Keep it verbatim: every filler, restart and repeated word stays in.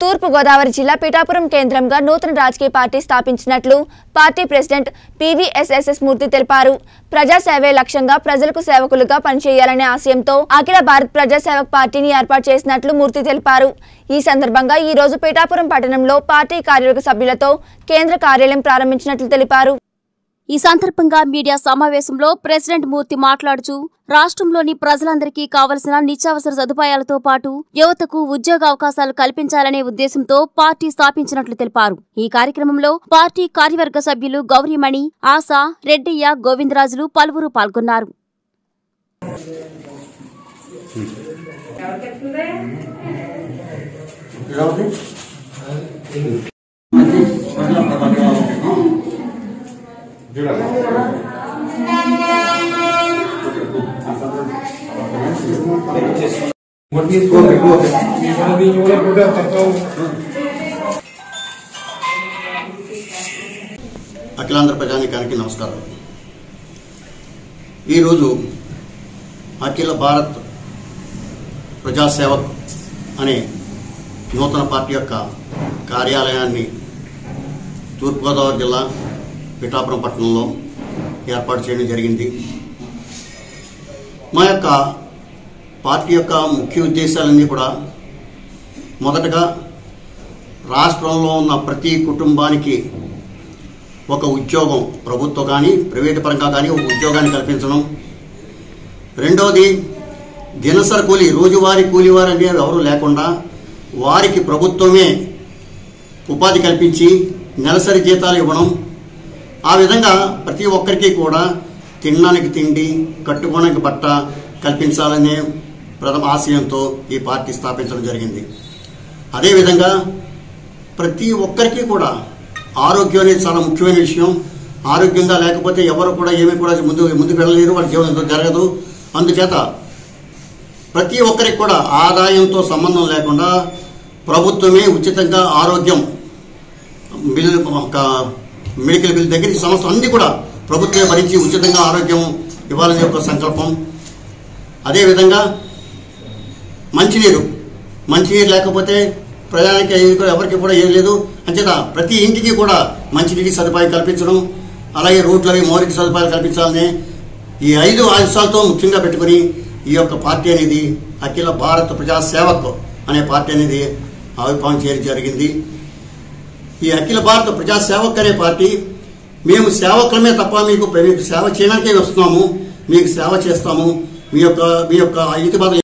తూర్పు గోదావరి జిల్లా పిఠాపురం కేంద్రంగా నూతన రాజకీయ పార్టీ స్థాపించినట్లు పార్టీ ప్రెసిడెంట్ పీవీఎస్ఎస్ఎస్ మూర్తి తెలిపారు. ప్రజా సేవే లక్ష్యంగా ప్రజలకు సేవకులుగా పనిచేయాలనే ఆశయంతో అఖిల భారత్ ప్రజా సేవక్ పార్టీని ఏర్పాటు చేసినట్లు మూర్తి తెలిపారు. ఈ సందర్భంగా ఈ రోజు పిఠాపురం పట్టణంలో పార్టీ కార్యవర్గ సభ్యులతో కేంద్ర కార్యాలయం ప్రారంభించినట్లు తెలిపారు. ఈ సందర్భంగా మీడియా సమావేశంలో ప్రెసిడెంట్ మూర్తి మాట్లాడుతూ రాష్ట్రంలోని ప్రజలందరికీ కావలసిన నిత్యావసర సదుపాయాలతో పాటు యువతకు ఉద్యోగ అవకాశాలు కల్పించాలనే ఉద్దేశంతో పార్టీ స్థాపించినట్లు తెలిపారు. ఈ కార్యక్రమంలో పార్టీ కార్యవర్గ సభ్యులు గౌరీమణి, ఆశ, రెడ్డయ్య, గోవిందరాజులు పలువురు పాల్గొన్నారు. అఖిలాంధ్ర ప్రజానీకానికి నమస్కారం. ఈరోజు అఖిల భారత్ ప్రజాసేవక్ అనే నూతన పార్టీ యొక్క కార్యాలయాన్ని తూర్పుగోదావరి జిల్లా పిఠాపురం పట్టణంలో ఏర్పాటు చేయడం జరిగింది. మా యొక్క పార్టీ యొక్క ముఖ్య ఉద్దేశాలన్నీ కూడా మొదటగా రాష్ట్రంలో ఉన్న ప్రతి కుటుంబానికి ఒక ఉద్యోగం, ప్రభుత్వం కానీ ప్రైవేటు పరంగా కానీ ఒక ఉద్యోగాన్ని కల్పించడం. రెండవది, దినసరి కూలీ, రోజువారీ కూలీవారు అనేవి ఎవరు లేకుండా వారికి ప్రభుత్వమే ఉపాధి కల్పించి నెలసరి జీతాలు ఇవ్వడం. ఆ విధంగా ప్రతి ఒక్కరికి కూడా తినడానికి తిండి, కట్టుకోవడానికి బట్ట కల్పించాలనే ప్రథమ ఆశయంతో ఈ పార్టీ స్థాపించడం జరిగింది. అదేవిధంగా ప్రతి ఒక్కరికి కూడా ఆరోగ్యం అనేది చాలా ముఖ్యమైన విషయం. ఆరోగ్యంగా లేకపోతే ఎవరు కూడా ఏమీ కూడా ముందు ముందుకు వెళ్ళలేరు, వాళ్ళ జీవనం జరగదు. అందుచేత ప్రతి ఒక్కరికి కూడా ఆదాయంతో సంబంధం లేకుండా ప్రభుత్వమే ఉచితంగా ఆరోగ్యం బిల్లు, మెడికల్ బిల్ దగ్గర సంస్థ అన్ని కూడా ప్రభుత్వమే భరించి ఉచితంగా ఆరోగ్యం ఇవ్వాలని ఒక సంకల్పం. అదేవిధంగా మంచినీరు మంచినీరు లేకపోతే ప్రజానికి ఎవరికి కూడా ఏం లేదు. అంచేత ప్రతి ఇంటికి కూడా మంచినీటి సదుపాయం కల్పించడం, అలాగే రోడ్లు అవి మౌలిక సదుపాయాలు కల్పించాలని ఈ ఐదు అంశాలతో ముఖ్యంగా పెట్టుకుని ఈ యొక్క పార్టీ అనేది అఖిల భారత ప్రజా సేవక్ అనే పార్టీ అనేది ఆవిర్భావం చేయడం జరిగింది. ఈ అఖిల భారత ప్రజా సేవక్ అనే పార్టీ మేము సేవకులమే తప్ప మీకు మీకు సేవ చేయడానికే వస్తున్నాము, మీకు సేవ చేస్తాము, మీ యొక్క మీ యొక్క ఐదు